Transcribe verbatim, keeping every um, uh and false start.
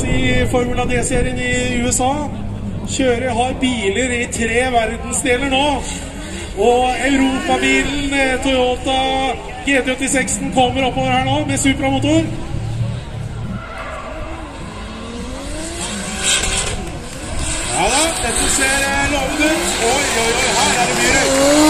i Formula D-serien i U S A. Kjører har biler i tre verdensdeler nå. Og Europabilen Toyota G T åttiseks kommer oppover her nå med Supra-motor. Ja da, dette ser lovende ut. Oi, oi, oi, her er det mye.